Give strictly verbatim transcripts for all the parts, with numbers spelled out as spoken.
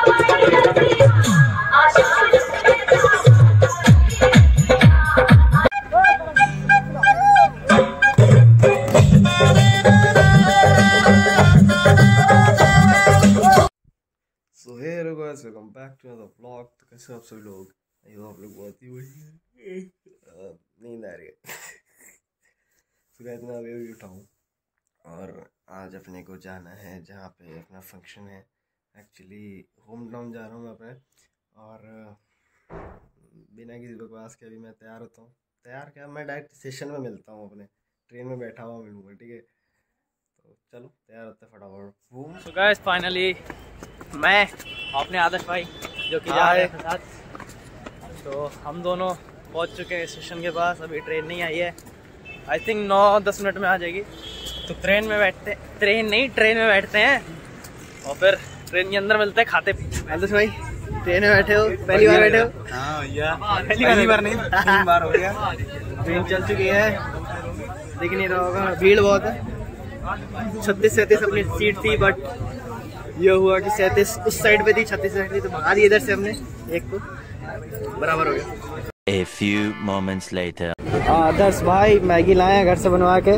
So hey hello guys, welcome back to another vlog. तो कैसे आप सभी लोग? आई होप आप लोग बहुत ही बढ़िया। नींद आ रही है। तो गाइस मैं अभी अभी उठा हूँ और आज अपने को जाना है जहाँ पे अपना फंक्शन है। एक्चुअली होम टाउन जा रहा हूँ मैं अपने, और बिना किसी बकवास के अभी मैं तैयार होता हूँ। तैयार क्या, मैं डायरेक्ट स्टेशन में मिलता हूँ, अपने ट्रेन में बैठा हुआ मिलूँगा, ठीक है? तो चलो तैयार होते हैं फटाफट। सो गाइस फाइनली मैं अपने आदर्श भाई जो कि जा रहे हैं साथ, तो हम दोनों पहुंच चुके हैं स्टेशन के पास। अभी ट्रेन नहीं आई है, आई थिंक नौ दस मिनट में आ जाएगी। तो ट्रेन में बैठते ट्रेन नहीं ट्रेन में बैठते हैं और फिर ट्रेन के अंदर मिलते हैं खाते पीते। आदर्श भाई ट्रेन में बैठे हो? पहली बार बैठे हो? हाँ भैया, पहली पहली बार नहीं तीन बार हो गया। ट्रेन चल चुकी है, दिख नहीं रहा होगा, भीड़ बहुत है। छत्तीस सैंतीस अपनी सीट थी, बट ये हुआ कि सैंतीस उस साइड पे थी, छत्तीस साइड थी, तो भगा दी इधर से हमने एक को, बराबर हो गया। A few moments later. आदर्श भाई मैगी लाए हैं घर से बनवा के।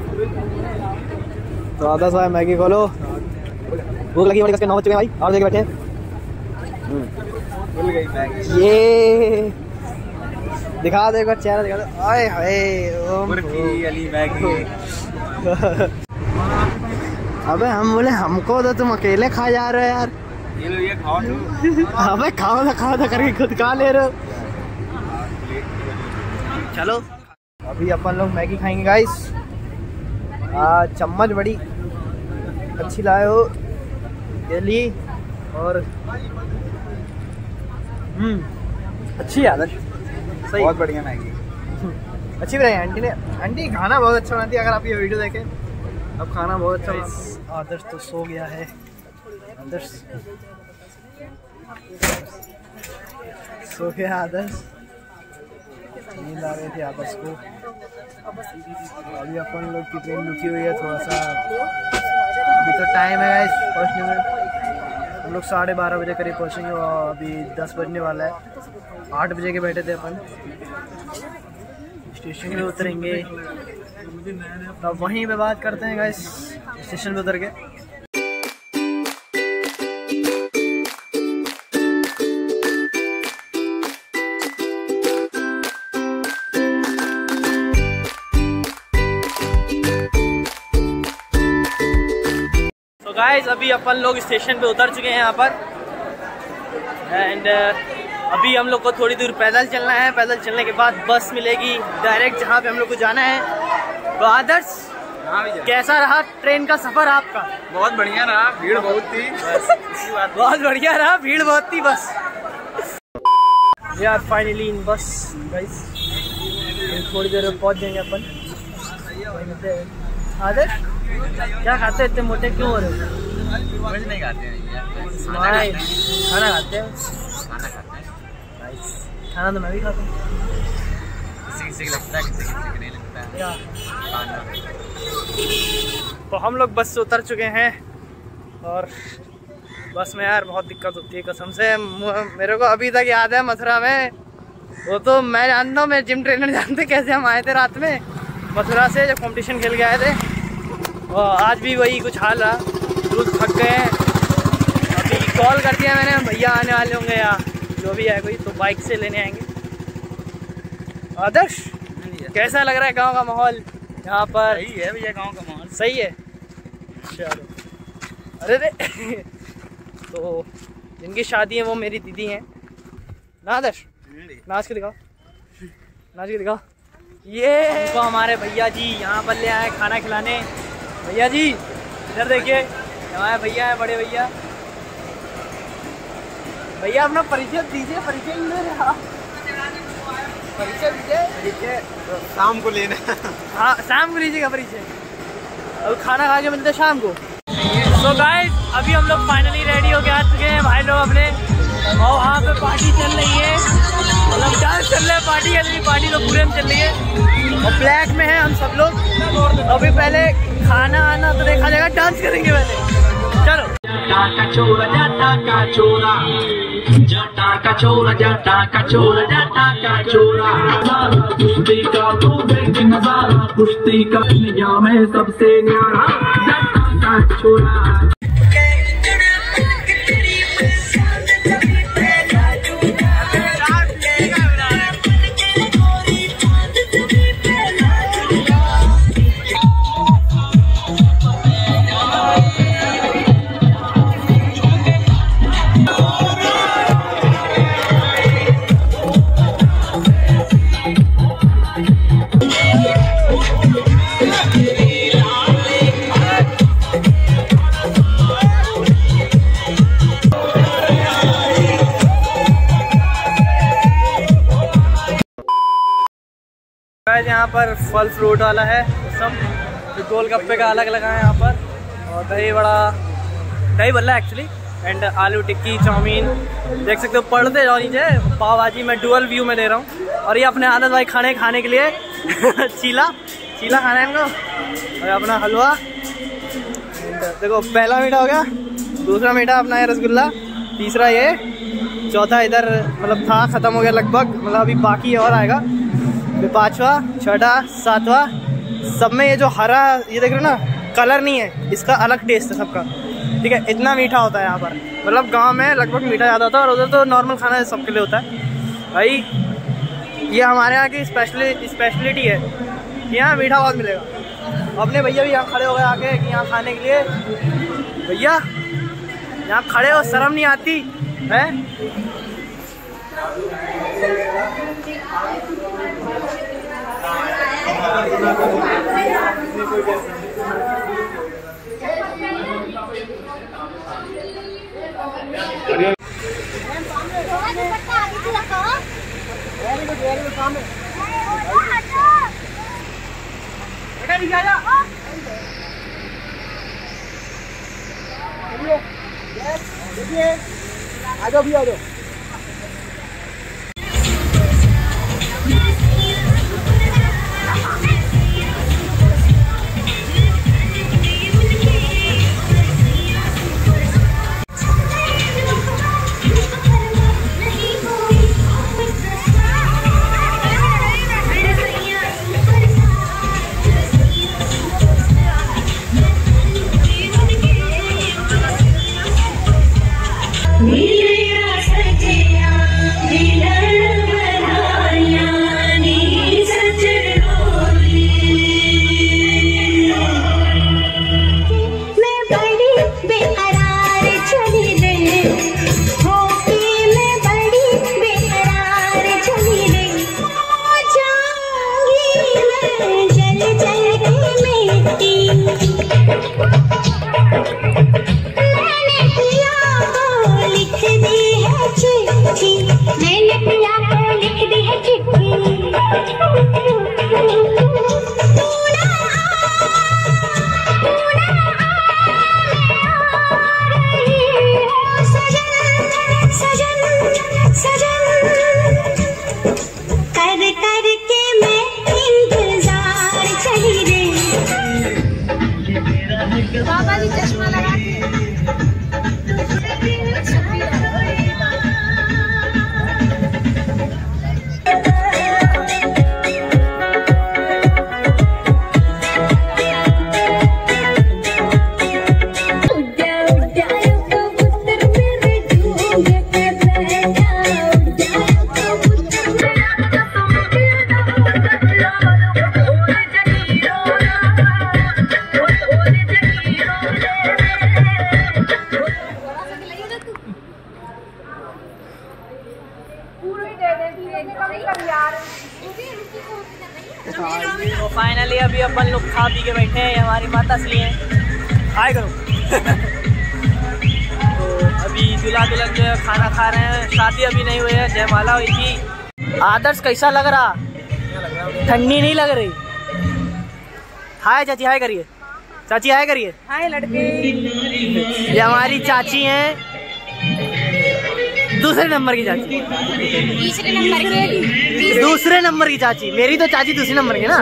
तो आदर्श भाई मैगी खोलो, भूख लगी बड़ी, कसके नौ बज चुके हैं भाई, और जगह बैठे भूल गई मैगी। ये दिखा दो एक बार चेहरा, दिखा दो। आए हाय अली मैगी। अबे हम बोले हमको तो तुम अकेले खा जा रहे हो यार। ये लो, ये खाओ तुम। अबे खाओ ना खाओ ना करके खुद खा ले रहे हो। चलो अभी अपन लोग मैगी खाएंगे गाइस। चम्मच बड़ी अच्छी लाए हो, ये ली, और हम्म अच्छी है आदर्श, सही, बहुत बढ़िया मैगी, अच्छी बनाई आंटी ने। आंटी खाना बहुत अच्छा बनाती है, अगर आप ये वीडियो देखें। अब खाना बहुत अच्छा बना। आदर्श तो सो गया है। आदर्श सो गया, आदर्श नींद आ रही थी आदर्श को। अभी अपन लोग की ट्रेन रुकी हुई है थोड़ा सा, अभी तो टाइम है गाइस पहुँचने में। हम लोग साढ़े बारह बजे करीब पहुँचेंगे और अभी दस बजने वाला है। आठ बजे के बैठे थे अपन, स्टेशन में उतरेंगे तो वहीं पे बात करते हैं गाइस, स्टेशन पे उतर के। तो गाइस अभी अपन लोग स्टेशन पे उतर चुके हैं यहाँ पर, एंड अभी हम लोग को थोड़ी दूर पैदल चलना है। पैदल चलने के बाद बस मिलेगी डायरेक्ट जहाँ पे हम लोग को जाना है। तो आदर्श कैसा रहा ट्रेन का सफर आपका? बहुत बढ़िया रहा, भीड़ बहुत थी। बहुत बढ़िया रहा, भीड़ बहुत थी बस। यार फाइनली इन बस गाइस, थोड़ी देर में पहुँच जाएंगे अपन। आदर्श क्या खाते हैं, इतने मोटे क्यों हो रहे हो? कुछ नहीं खाते हैं, खाना खाते हैं। खाना खाते हैं। खाना तो मैं भी खाता हूँ, किसी किसी को लगता है, किसी किसी को नहीं लगता है खाना। तो हम लोग बस से उतर चुके हैं, और बस में यार बहुत दिक्कत होती है कसम से। मेरे को अभी तक याद है मथुरा में, वो तो मैं जानता हूँ, मेरे जिम ट्रेनर जानते कैसे हम आए थे रात में मथुरा से, जब कंपटीशन खेल के आए थे। और आज भी वही कुछ हाल रहा, दूध थक गए हैं। अभी कॉल कर दिया मैंने, भैया आने वाले होंगे या जो भी है कोई, तो बाइक से लेने आएंगे। आदर्श कैसा लग रहा है गांव का माहौल यहाँ पर? सही है भैया, गांव का माहौल सही है। चलो अरे रे तो जिनकी शादी है वो मेरी दीदी हैं ना। आदर्श नाच के दिखाओ, नाच के दिखाओ। ये तो हमारे भैया जी यहाँ पर ले आए खाना खिलाने। भैया जी इधर देखिए, हमारे भैया है, बड़े भैया। भैया अपना परिचय दीजिए, परिचय नहीं ले रहा, परिचय दीजिए। परिचय शाम को लेना। हाँ शाम को लीजिएगा परिचय, अब खाना खा के मिलते हैं शाम को। तो गाइस अभी हम लोग फाइनली रेडी होके आ चुके हैं भाई लोग अपने, और वहाँ पे पार्टी चल रही है, मतलब डांस चल रहा है, पार्टी चल रही है, पार्टी तो पूरे में चल रही है। और ब्लैक में है हम सब लोग। अभी पहले खाना आना तो देखा जाएगा, डांस करेंगे पहले। चलो जटा का चोरा जटा का चोरा जटा का चोरा जटा का चोरा जटा का चोरा कुश्ती का तू देख नजारा कुश्ती का दुनिया में सबसे न्यारा जटा का चोरा। यहाँ पर फल फ्रूट वाला है सब, गोलगप्पे का अलग लगा है यहाँ पर, और दही बड़ा दही बल्ला एक्चुअली, एंड आलू टिक्की चाउमीन देख सकते हो। पढ़ते जाओ नीचे, पाव भाजी मैं डुअल व्यू में दे रहा हूँ। और ये अपने आदत भाई खाने खाने के लिए चीला चीला खाना है इनको, और अपना हलवा। देखो पहला मीठा हो गया, दूसरा मीठा अपना है रसगुल्ला, तीसरा ये, चौथा इधर मतलब था ख़त्म हो गया लगभग, मतलब अभी बाकी और आएगा, फिर पाँचवा छठा सातवां। सब में ये जो हरा ये देख रहे हो ना कलर नहीं है, इसका अलग टेस्ट है सबका, ठीक है। इतना मीठा होता है यहाँ पर, मतलब गांव में लगभग मीठा ज़्यादा होता है और उधर तो नॉर्मल खाना सबके लिए होता है भाई। ये हमारे यहाँ की स्पेशली स्पेशलिटी है कि यहाँ मीठा बहुत मिलेगा। अपने भैया भी यहाँ खड़े हो गए आके कि यहाँ खाने के लिए। भैया यहाँ खड़े हो, शर्म नहीं आती है? आ जाओ भी आ जाओ। बाबा जी चश्मा लगा तो फाइनली अभी अपन लोग खा पी के बैठे हैं। हमारी माता असली हैं, हाय करो। तो अभी दूल्हा दुल्हन जो है खाना खा रहे हैं, शादी अभी नहीं हुई है, जयमाला हुई थी। आदर्श कैसा लग रहा? ठंडी नहीं लग रही? हाय चाची, हाय करिए चाची, हाय करिए। हाय लड़के। ये हमारी चाची हैं, दूसरे नंबर की चाची। तीसरे नंबर की दूसरे नंबर की चाची। मेरी तो चाची दूसरे नंबर की ना।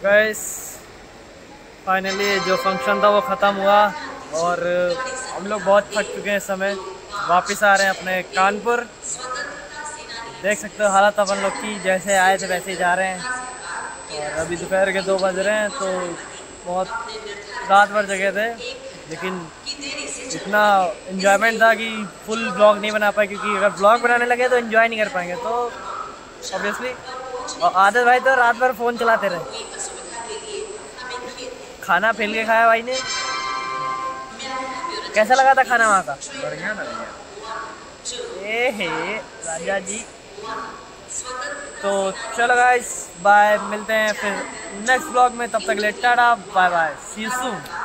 गाइस फाइनली जो फंक्शन था वो ख़त्म हुआ और हम लोग बहुत थक चुके हैं इस समय। वापस आ रहे हैं अपने कानपुर। देख सकते हो हालत अपन लोग की, जैसे आए थे वैसे ही जा रहे हैं। और अभी दोपहर के दो बज रहे हैं तो बहुत रात भर जगह थे, लेकिन इतना इन्जॉयमेंट था कि फुल ब्लॉग नहीं बना पाए, क्योंकि अगर ब्लॉग बनाने लगे तो इन्जॉय नहीं कर पाएंगे। तो ऑब्वियसली और आदित्य भाई तो रात भर फ़ोन चलाते रहे। खाना फेल के खाया भाई ने। कैसा लगा था खाना वहाँ का? बढ़िया था भैया। ए हे राजा जी। तो चलो गाइस बाय, मिलते हैं फिर नेक्स्ट ब्लॉग में। तब तक ले टाटा bye bye, see you soon.